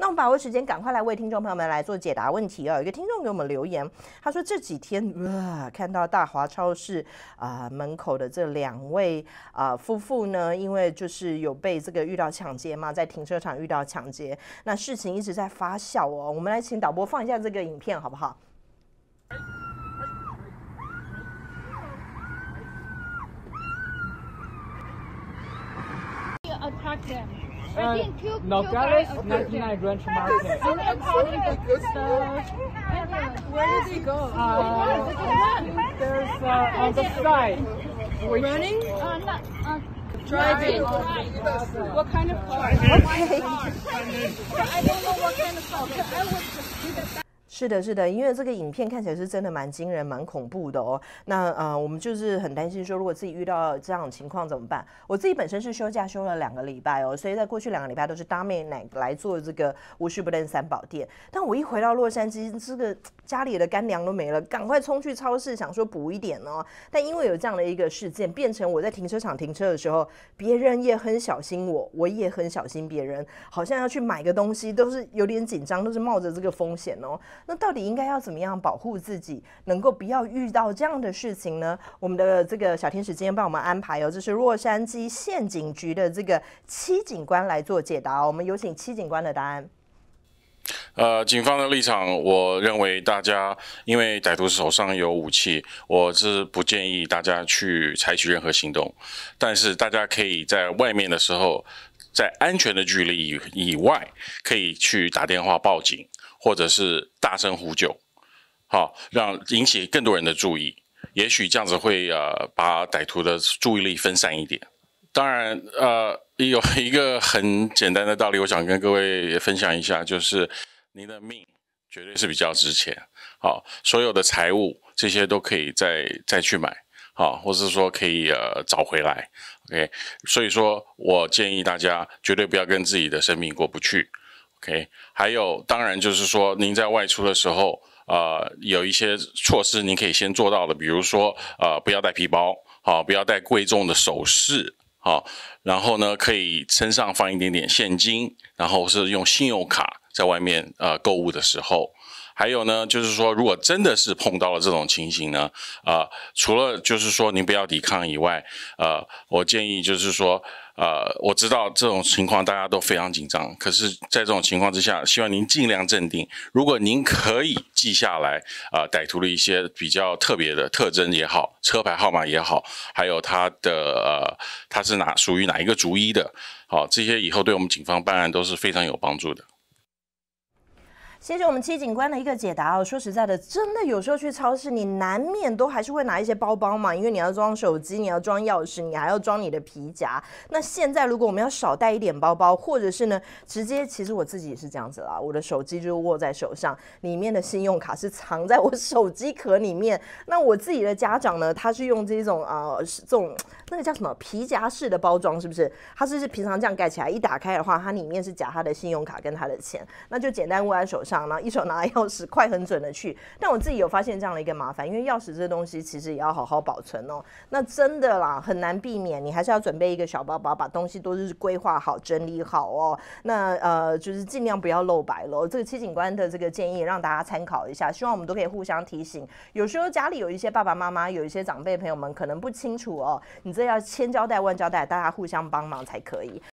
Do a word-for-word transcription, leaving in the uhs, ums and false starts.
那我们把握时间，赶快来为听众朋友们来做解答问题哦。有一个听众给我们留言，他说这几天哇，看到大华超市啊、呃、门口的这两位啊、呃、夫妇呢，因为就是有被这个遇到抢劫嘛，在停车场遇到抢劫，那事情一直在发酵哦。我们来请导播放一下这个影片好不好 ？Attack them. Uh, I think two, Nogales, two ninety-nine Rancho Market. And I'm calling the Where did they go? Uh, there's uh, on the side. Running? Uh, not, uh, driving. What kind of car? Okay. I don't know what kind of car. I was just 是的，是的，因为这个影片看起来是真的蛮惊人、蛮恐怖的哦。那呃，我们就是很担心说，如果自己遇到这样的情况怎么办？我自己本身是休假休了两个礼拜哦，所以在过去两个礼拜都是搭妹奶来做这个无需不认三宝店。但我一回到洛杉矶，这个家里的干粮都没了，赶快冲去超市想说补一点哦。但因为有这样的一个事件，变成我在停车场停车的时候，别人也很小心我，我也很小心别人，好像要去买个东西都是有点紧张，都是冒着这个风险哦。那到底应该要怎么样保护自己，能够不要遇到这样的事情呢？我们的这个小天使今天帮我们安排哦，这是洛杉矶县警局的这个戚警官来做解答、哦。我们有请戚警官的答案。 呃，警方的立场，我认为大家因为歹徒手上有武器，我是不建议大家去采取任何行动。但是大家可以在外面的时候，在安全的距离以以外，可以去打电话报警。或者是大声呼救，好，让引起更多人的注意，也许这样子会呃把歹徒的注意力分散一点。当然，呃，有一个很简单的道理，我想跟各位分享一下，就是您的命绝对是比较值钱，好，所有的财物这些都可以再再去买，好，或是说可以呃找回来 ，OK， 所以说我建议大家绝对不要跟自己的生命过不去。OK， 还有，当然就是说，您在外出的时候，呃，有一些措施您可以先做到的，比如说，呃，不要带皮包，好、哦，不要带贵重的首饰，好、哦，然后呢，可以身上放一点点现金，然后是用信用卡在外面呃购物的时候。还有呢，就是说，如果真的是碰到了这种情形呢，呃，除了就是说您不要抵抗以外，呃，我建议就是说，呃，我知道这种情况大家都非常紧张，可是在这种情况之下，希望您尽量镇定。如果您可以记下来，呃，歹徒的一些比较特别的特征也好，车牌号码也好，还有他的呃，他是哪属于哪一个族裔的，好，这些以后对我们警方办案都是非常有帮助的。 谢谢我们戚警官的一个解答哦。说实在的，真的有时候去超市，你难免都还是会拿一些包包嘛，因为你要装手机，你要装钥匙，你还要装你的皮夹。那现在如果我们要少带一点包包，或者是呢，直接，其实我自己也是这样子啦，我的手机就是握在手上，里面的信用卡是藏在我手机壳里面。那我自己的家长呢，他是用这种呃这种那个叫什么皮夹式的包装，是不是？他是平常这样盖起来，一打开的话，它里面是夹他的信用卡跟他的钱，那就简单握在手上。然后一手拿钥匙，快很准的去。但我自己有发现这样的一个麻烦，因为钥匙这东西其实也要好好保存哦。那真的啦，很难避免，你还是要准备一个小包包，把东西都是规划好、整理好哦。那呃，就是尽量不要露白咯。这个戚警官的这个建议让大家参考一下，希望我们都可以互相提醒。有时候家里有一些爸爸妈妈，有一些长辈朋友们可能不清楚哦，你这要千交代万交代，大家互相帮忙才可以。